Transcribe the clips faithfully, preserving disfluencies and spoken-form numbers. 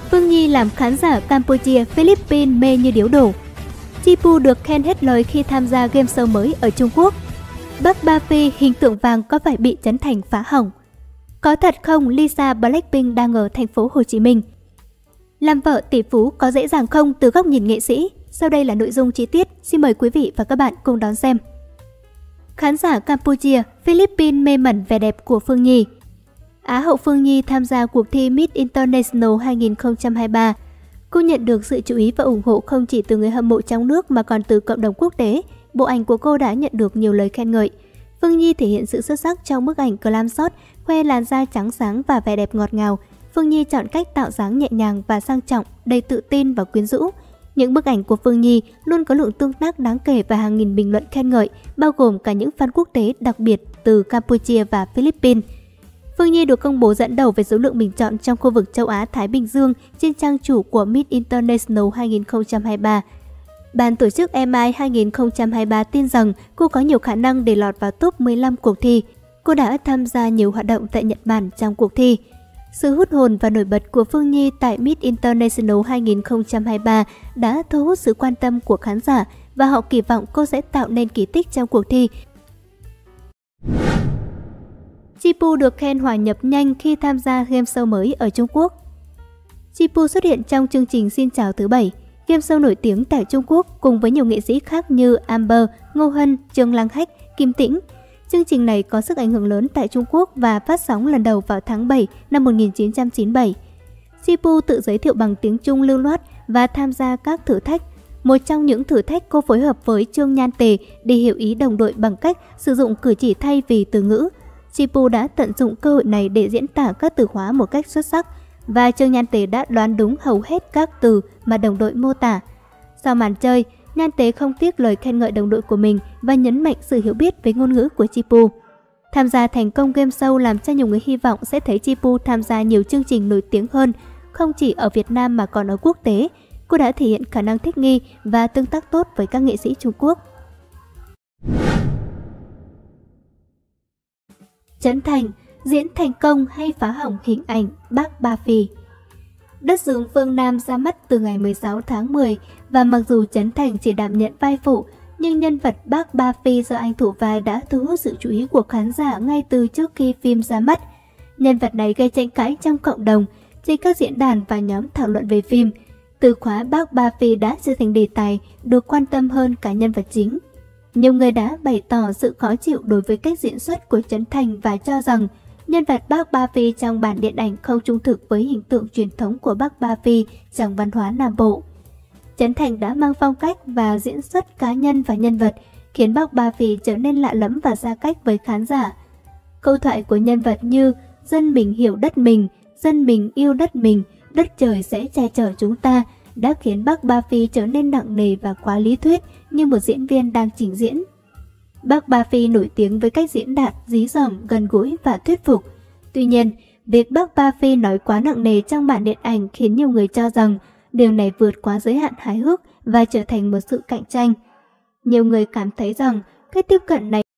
Phương Nhi làm khán giả Campuchia, Philippines mê như điếu đổ. Chipu được khen hết lời khi tham gia game show mới ở Trung Quốc. Bắc Ba Phi hình tượng vàng có phải bị Trấn Thành phá hỏng? Có thật không Lisa Blackpink đang ở thành phố Hồ Chí Minh? Làm vợ tỷ phú có dễ dàng không từ góc nhìn nghệ sĩ? Sau đây là nội dung chi tiết, xin mời quý vị và các bạn cùng đón xem. Khán giả Campuchia, Philippines mê mẩn vẻ đẹp của Phương Nhi. Á hậu Phương Nhi tham gia cuộc thi Miss International hai không hai ba. Cô nhận được sự chú ý và ủng hộ không chỉ từ người hâm mộ trong nước mà còn từ cộng đồng quốc tế. Bộ ảnh của cô đã nhận được nhiều lời khen ngợi. Phương Nhi thể hiện sự xuất sắc trong bức ảnh glam shot, khoe làn da trắng sáng và vẻ đẹp ngọt ngào. Phương Nhi chọn cách tạo dáng nhẹ nhàng và sang trọng, đầy tự tin và quyến rũ. Những bức ảnh của Phương Nhi luôn có lượng tương tác đáng kể và hàng nghìn bình luận khen ngợi, bao gồm cả những fan quốc tế đặc biệt từ Campuchia và Philippines. Phương Nhi được công bố dẫn đầu về số lượng bình chọn trong khu vực châu Á-Thái Bình Dương trên trang chủ của Miss International hai không hai ba. Ban tổ chức em i hai không hai ba tin rằng cô có nhiều khả năng để lọt vào top mười lăm cuộc thi. Cô đã tham gia nhiều hoạt động tại Nhật Bản trong cuộc thi. Sự hút hồn và nổi bật của Phương Nhi tại Miss International hai không hai ba đã thu hút sự quan tâm của khán giả và họ kỳ vọng cô sẽ tạo nên kỳ tích trong cuộc thi. Chipu được khen hòa nhập nhanh khi tham gia game show mới ở Trung Quốc. Chipu xuất hiện trong chương trình Xin chào thứ bảy, game show nổi tiếng tại Trung Quốc cùng với nhiều nghệ sĩ khác như Amber, Ngô Hân, Trương Lăng Hách, Kim Tĩnh. Chương trình này có sức ảnh hưởng lớn tại Trung Quốc và phát sóng lần đầu vào tháng bảy năm một nghìn chín trăm chín mươi bảy. Chipu tự giới thiệu bằng tiếng Trung lưu loát và tham gia các thử thách. Một trong những thử thách, cô phối hợp với Trương Nhan Tề để hiểu ý đồng đội bằng cách sử dụng cử chỉ thay vì từ ngữ. Chipu đã tận dụng cơ hội này để diễn tả các từ khóa một cách xuất sắc và Trương Nhan Tế đã đoán đúng hầu hết các từ mà đồng đội mô tả. Sau màn chơi, Nhan Tế không tiếc lời khen ngợi đồng đội của mình và nhấn mạnh sự hiểu biết với ngôn ngữ của Chipu. Tham gia thành công game show làm cho nhiều người hy vọng sẽ thấy Chipu tham gia nhiều chương trình nổi tiếng hơn, không chỉ ở Việt Nam mà còn ở quốc tế. Cô đã thể hiện khả năng thích nghi và tương tác tốt với các nghệ sĩ Trung Quốc. Trấn Thành diễn thành công hay phá hỏng hình ảnh Bắc Ba Phi? Đất rừng phương Nam ra mắt từ ngày mười sáu tháng mười và mặc dù Trấn Thành chỉ đảm nhận vai phụ, nhưng nhân vật Bắc Ba Phi do anh thủ vai đã thu hút sự chú ý của khán giả ngay từ trước khi phim ra mắt. Nhân vật này gây tranh cãi trong cộng đồng, trên các diễn đàn và nhóm thảo luận về phim. Từ khóa Bắc Ba Phi đã trở thành đề tài được quan tâm hơn cả nhân vật chính. Nhiều người đã bày tỏ sự khó chịu đối với cách diễn xuất của Trấn Thành và cho rằng nhân vật Bắc Ba Phi trong bản điện ảnh không trung thực với hình tượng truyền thống của Bắc Ba Phi trong văn hóa Nam Bộ. Trấn Thành đã mang phong cách và diễn xuất cá nhân và nhân vật, khiến Bắc Ba Phi trở nên lạ lẫm và xa cách với khán giả. Câu thoại của nhân vật như dân mình hiểu đất mình, dân mình yêu đất mình, đất trời sẽ che chở chúng ta đã khiến Bắc Ba Phi trở nên nặng nề và quá lý thuyết như một diễn viên đang trình diễn. Bắc Ba Phi nổi tiếng với cách diễn đạt, dí dỏm, gần gũi và thuyết phục. Tuy nhiên, việc Bắc Ba Phi nói quá nặng nề trong bản điện ảnh khiến nhiều người cho rằng điều này vượt quá giới hạn hài hước và trở thành một sự cạnh tranh. Nhiều người cảm thấy rằng cách tiếp cận này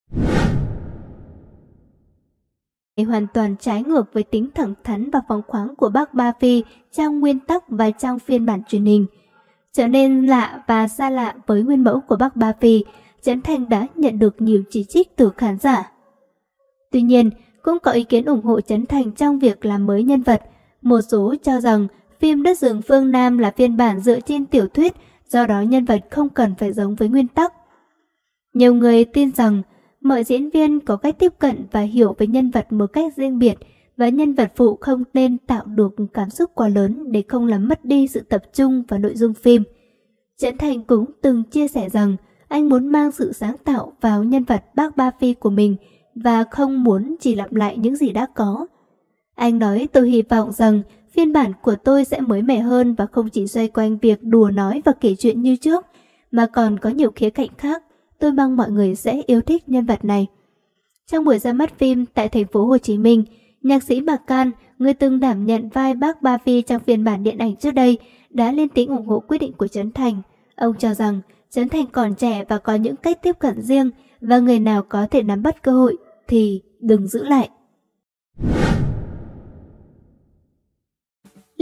hoàn toàn trái ngược với tính thẳng thắn và phóng khoáng của Bắc Ba Phi trong nguyên tắc và trong phiên bản truyền hình. Trở nên lạ và xa lạ với nguyên mẫu của Bắc Ba Phi, Trấn Thành đã nhận được nhiều chỉ trích từ khán giả. Tuy nhiên, cũng có ý kiến ủng hộ Trấn Thành trong việc làm mới nhân vật. Một số cho rằng phim Đất rừng phương Nam là phiên bản dựa trên tiểu thuyết, do đó nhân vật không cần phải giống với nguyên tắc. Nhiều người tin rằng mọi diễn viên có cách tiếp cận và hiểu về nhân vật một cách riêng biệt và nhân vật phụ không nên tạo được cảm xúc quá lớn để không làm mất đi sự tập trung vào nội dung phim. Trấn Thành cũng từng chia sẻ rằng anh muốn mang sự sáng tạo vào nhân vật Bắc Ba Phi của mình và không muốn chỉ lặp lại những gì đã có. Anh nói, tôi hy vọng rằng phiên bản của tôi sẽ mới mẻ hơn và không chỉ xoay quanh việc đùa nói và kể chuyện như trước, mà còn có nhiều khía cạnh khác. Tôi mong mọi người sẽ yêu thích nhân vật này. Trong buổi ra mắt phim tại thành phố Hồ Chí Minh, nhạc sĩ Mạc Can, người từng đảm nhận vai Bắc Ba Phi trong phiên bản điện ảnh trước đây, đã lên tiếng ủng hộ quyết định của Trấn Thành. Ông cho rằng Trấn Thành còn trẻ và có những cách tiếp cận riêng, và người nào có thể nắm bắt cơ hội thì đừng giữ lại.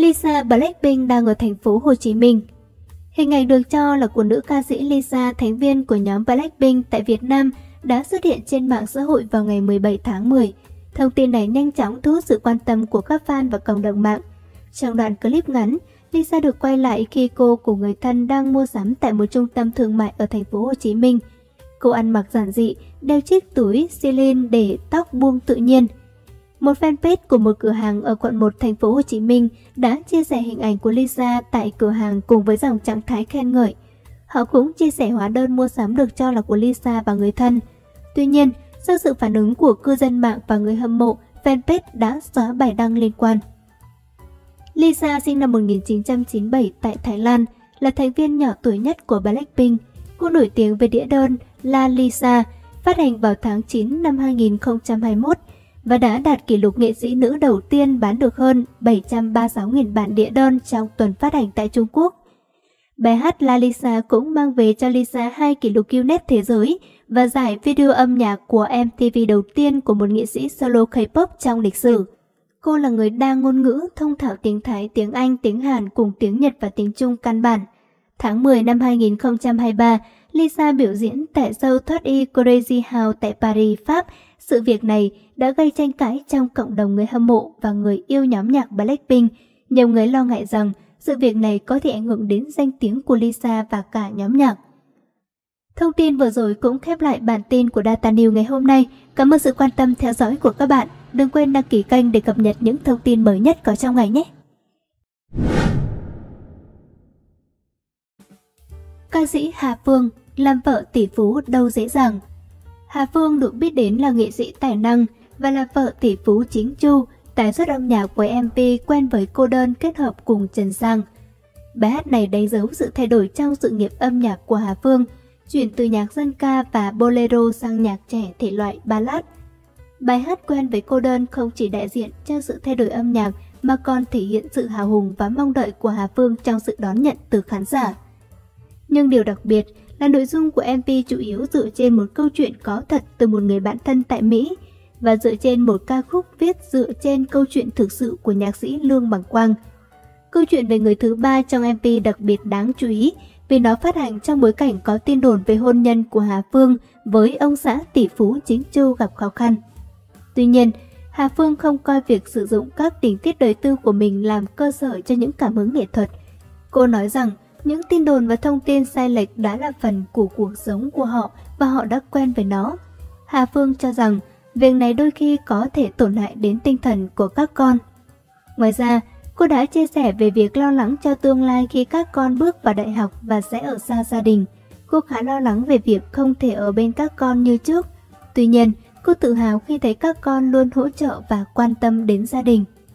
Lisa Blackpink đang ở thành phố Hồ Chí Minh. Hình ảnh được cho là của nữ ca sĩ Lisa, thành viên của nhóm Blackpink tại Việt Nam, đã xuất hiện trên mạng xã hội vào ngày mười bảy tháng mười. Thông tin này nhanh chóng thu hút sự quan tâm của các fan và cộng đồng mạng. Trong đoạn clip ngắn, Lisa được quay lại khi cô cùng người thân đang mua sắm tại một trung tâm thương mại ở thành phố Hồ Chí Minh. Cô ăn mặc giản dị, đeo chiếc túi Celine để tóc buông tự nhiên. Một fanpage của một cửa hàng ở quận một thành phố Hồ Chí Minh đã chia sẻ hình ảnh của Lisa tại cửa hàng cùng với dòng trạng thái khen ngợi. Họ cũng chia sẻ hóa đơn mua sắm được cho là của Lisa và người thân. Tuy nhiên, sau sự phản ứng của cư dân mạng và người hâm mộ, fanpage đã xóa bài đăng liên quan. Lisa sinh năm một nghìn chín trăm chín mươi bảy tại Thái Lan, là thành viên nhỏ tuổi nhất của Blackpink. Cô nổi tiếng với đĩa đơn La Lisa, phát hành vào tháng chín năm hai nghìn không trăm hai mươi mốt và đã đạt kỷ lục nghệ sĩ nữ đầu tiên bán được hơn bảy trăm ba mươi sáu nghìn bản đĩa đơn trong tuần phát hành tại Trung Quốc. Bài hát La Lisa cũng mang về cho Lisa hai kỷ lục Guinness thế giới và giải video âm nhạc của em tê vê đầu tiên của một nghệ sĩ solo K-pop trong lịch sử. Cô là người đa ngôn ngữ, thông thạo tiếng Thái, tiếng Anh, tiếng Hàn cùng tiếng Nhật và tiếng Trung căn bản. Tháng mười năm hai nghìn không trăm hai mươi ba, Lisa biểu diễn tại show Thoát Y Crazy House tại Paris, Pháp. Sự việc này đã gây tranh cãi trong cộng đồng người hâm mộ và người yêu nhóm nhạc Blackpink. Nhiều người lo ngại rằng sự việc này có thể ảnh hưởng đến danh tiếng của Lisa và cả nhóm nhạc. Thông tin vừa rồi cũng khép lại bản tin của Data News ngày hôm nay. Cảm ơn sự quan tâm theo dõi của các bạn. Đừng quên đăng ký kênh để cập nhật những thông tin mới nhất có trong ngày nhé. Ca sĩ Hà Phương làm vợ tỷ phú đâu dễ dàng. Hà Phương được biết đến là nghệ sĩ tài năng và là vợ tỷ phú chính chu, tái xuất âm nhạc với em vê Quen với cô đơn kết hợp cùng Trần Sang. Bài hát này đánh dấu sự thay đổi trong sự nghiệp âm nhạc của Hà Phương, chuyển từ nhạc dân ca và bolero sang nhạc trẻ thể loại ballad. Bài hát Quen với cô đơn không chỉ đại diện cho sự thay đổi âm nhạc mà còn thể hiện sự hào hùng và mong đợi của Hà Phương trong sự đón nhận từ khán giả. Nhưng điều đặc biệt là nội dung của em vê chủ yếu dựa trên một câu chuyện có thật từ một người bạn thân tại Mỹ và dựa trên một ca khúc viết dựa trên câu chuyện thực sự của nhạc sĩ Lương Bằng Quang. Câu chuyện về người thứ ba trong em vê đặc biệt đáng chú ý vì nó phát hành trong bối cảnh có tin đồn về hôn nhân của Hà Phương với ông xã tỷ phú chính chu gặp khó khăn. Tuy nhiên, Hà Phương không coi việc sử dụng các tình tiết đời tư của mình làm cơ sở cho những cảm hứng nghệ thuật. Cô nói rằng những tin đồn và thông tin sai lệch đã là phần của cuộc sống của họ và họ đã quen với nó. Hà Phương cho rằng việc này đôi khi có thể tổn hại đến tinh thần của các con. Ngoài ra, cô đã chia sẻ về việc lo lắng cho tương lai khi các con bước vào đại học và sẽ ở xa gia đình. Cô khá lo lắng về việc không thể ở bên các con như trước. Tuy nhiên, cô tự hào khi thấy các con luôn hỗ trợ và quan tâm đến gia đình.